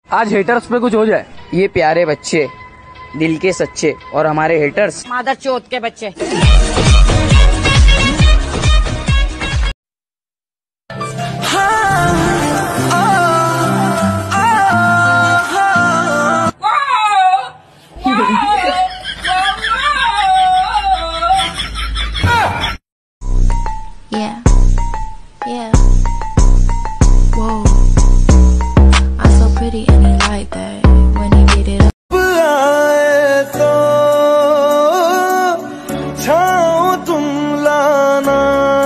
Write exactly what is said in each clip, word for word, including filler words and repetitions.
आज हेटर्स पे कुछ हो जाए। ये प्यारे बच्चे, दिल के सच्चे, और हमारे हेटर्स मादर चोत के बच्चे। Yeah, yeah. Whoa, I'm so pretty and he like that when he get it up. आए तो छाओ तुम लाना,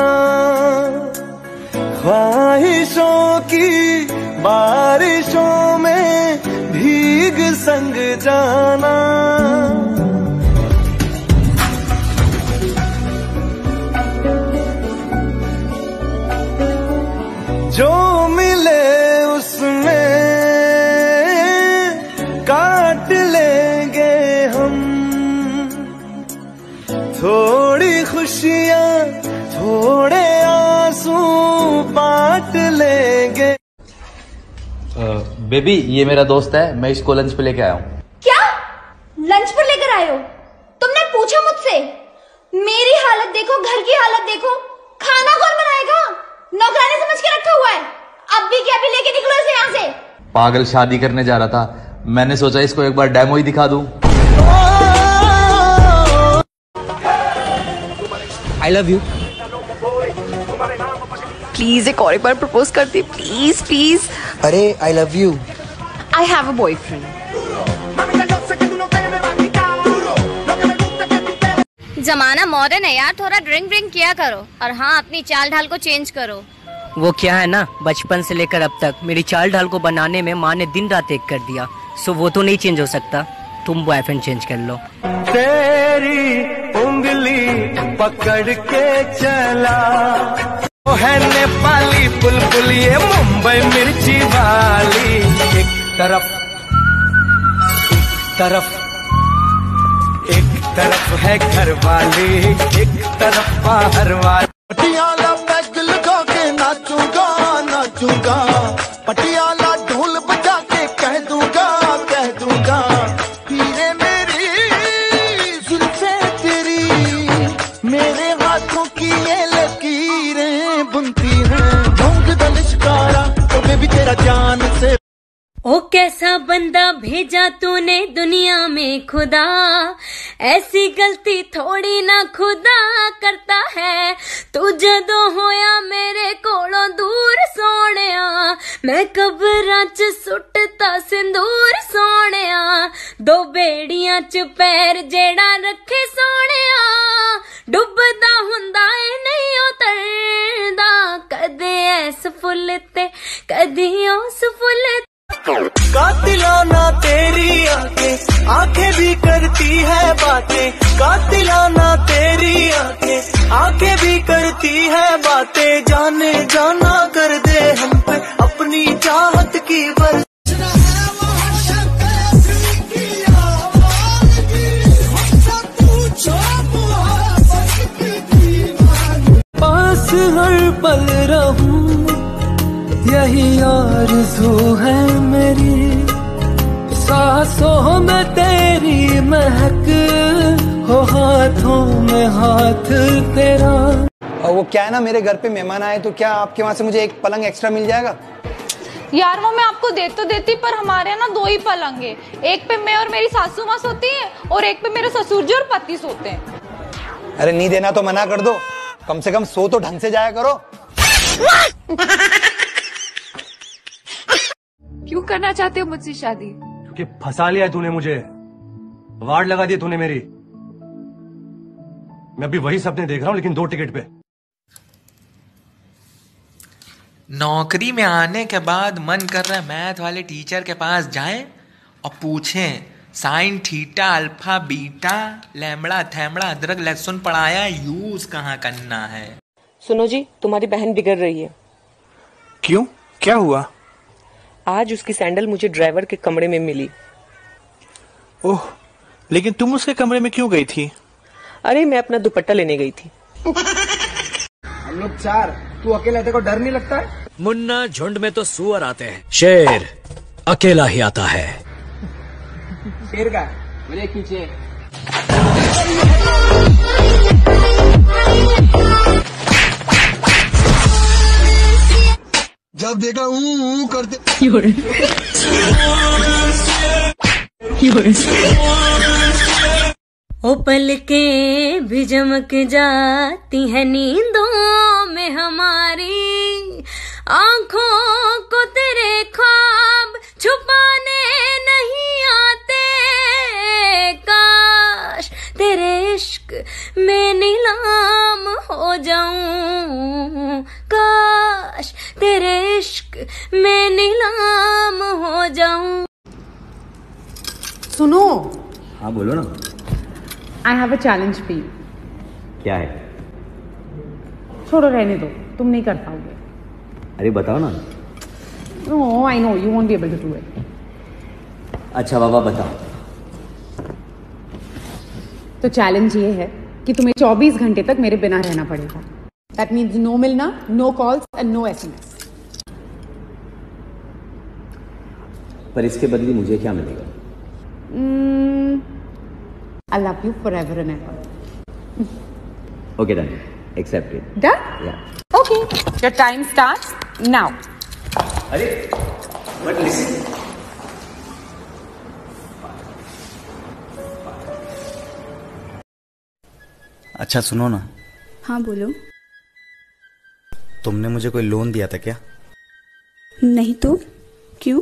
ख्वाहिशों की बारिशों में भीग संग जाना। जो मिले उसमें काट लेंगे हम, थोड़ी खुशियाँ थोड़े आंसू बांट लेंगे। बेबी ये मेरा दोस्त है, मैं इसको लंच पे लेके आया हूँ। क्या लंच पर लेकर आए हो? तुमने पूछा मुझसे? मेरी हालत देखो, घर की हालत देखो, खाना कौन बनाएगा? नौकरानी समझ के रखा हुआ है। अब भी क्या भी लेके निकलो इसे यहाँ से। पागल शादी करने जा रहा था, मैंने सोचा इसको एक बार डेमो ही दिखा दूं। आई लव यू। प्लीज एक और एक बार प्रपोज करती, प्लीज प्लीज। अरे I love you. I have a boyfriend. जमाना मॉडर्न है यार, थोड़ा ड्रिंक ड्रिंक किया करो, और हाँ अपनी चाल ढाल को चेंज करो। वो क्या है ना, बचपन से लेकर अब तक मेरी चाल ढाल को बनाने में माँ ने दिन रात एक कर दिया, सो वो तो नहीं चेंज हो सकता। तुम बॉयफ्रेंड चेंज कर लो। तेरी उंगली पकड़ के चला, वो है नेपाली बुलबुल ये मुंबई मिर्ची वाली। एक तरफ एक तरफ एक तरफ है घर वाली, एक तरफ बाहर वाली। पटियाला बैग लगा के नाचूंगा नाचूंगा, पटियाला ढोल बजा के कह दूंगा कह दूंगा। हीरे मेरी जुल्फे तेरी, मेरे हाथों की ये लकीरें बुनती हैं। ढोंग का लिशकारा तो बेबी तेरा जान से। ओ कैसा बंदा भेजा तूने दुनिया में खुदा, ऐसी गलती थोड़ी ना खुदा करता है। तू जदों होया मेरे कोलों दूर सोनिया, मैं कबरां च सुटता सिंदूर सोनिया। दो बेड़ियां च पैर जेड़ा रखे सोनिया, डुबदा हुंदा ए नहीं उतरदा। कदे ऐस फुल ते कदी उस फुल। कातिलाना तेरी आंखें आंखें भी करती है बातें, कातिलाना तेरी आंखें आंखें भी करती है बातें। जाने जाना कर दे हम पे अपनी चाहत की बर। पास हर पल रहूं यही आरज़ू है मेरी, सांसों में तेरी महक हो, हाथों में हाथ तेरा। और वो क्या है ना, मेरे घर पे मेहमान आए तो क्या आपके वहाँ से मुझे एक पलंग एक्स्ट्रा मिल जाएगा? यार वो मैं आपको दे तो देती, पर हमारे यहाँ ना दो ही पलंग है। एक पे मैं और मेरी सासू माँ सोती है, और एक पे मेरे ससुर जी और पति सोते हैं। अरे नहीं देना तो मना कर दो, कम से कम सो तो ढंग से जाया करो। क्यों करना चाहते हो मुझसे शादी? क्योंकि फंसा लिया तूने मुझे, वार्ड लगा दिया तूने मेरी। मैं अभी वही सपने देख रहा हूँ, लेकिन दो टिकट पे। नौकरी में आने के बाद मन कर रहा है मैथ वाले टीचर के पास जाएं और पूछें sine theta alpha beta lambda थैम्बड़ा अदरक लहसुन पढ़ाया, यूज कहाँ करना है। सुनो जी, तुम्हारी बहन बिगड़ रही है। क्यों, क्या हुआ? आज उसकी सैंडल मुझे ड्राइवर के कमरे में मिली। ओह, लेकिन तुम उसके कमरे में क्यों गई थी? अरे मैं अपना दुपट्टा लेने गई थी। हम लोग चार, तू अकेले, तेरे को डर नहीं लगता है? मुन्ना झुंड में तो सुअर आते हैं, शेर अकेला ही आता है। शेर का मेरे पीछे। जब देखा ऊ करते ओ पलकें भी चमक जाती है नींदों में हमारी, आंखों को तेरे ख्वाब छुपाने नहीं आते, काश तेरे इश्क में नीलाम हो जाऊं, काश तेरे इश्क में नीलाम हो जाऊं। सुनो। हाँ बोलो ना। I have a challenge for you. क्या है? छोड़ो, रहने दो, तुम नहीं कर पाओगे। अरे बताओ ना। No I know you won't be able to do it. अच्छा बाबा बताओ। तो चैलेंज ये है कि तुम्हें चौबीस घंटे तक मेरे बिना रहना पड़ेगा। दैट मीन्स नो मिलना, no calls and no SMS. पर इसके बदले मुझे क्या मिलेगा? I love you forever and ever. Okay, done. Accepted. Done? Yeah. Okay. Your time starts now. अरे, but listen. अच्छा सुनो ना। हाँ बोलो। तुमने मुझे कोई लोन दिया था क्या? नहीं तो क्यों?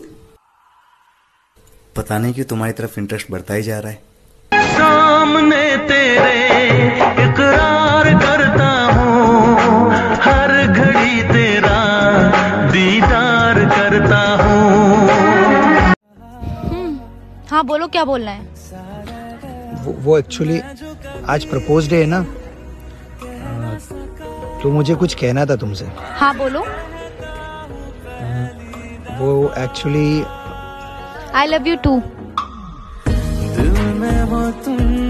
पता नहीं क्यों तुम्हारी तरफ इंटरेस्ट बढ़ता ही जा रहा है। सामने तेरे इकरार करता हूँ, हर घड़ी तेरा दीदार करता हूँ। हाँ बोलो, क्या बोलना है? वो, वो एक्चुअली आज प्रपोज डे है ना, तो मुझे कुछ कहना था तुमसे। हाँ बोलो। वो actually I love you too. दिल में वो तुम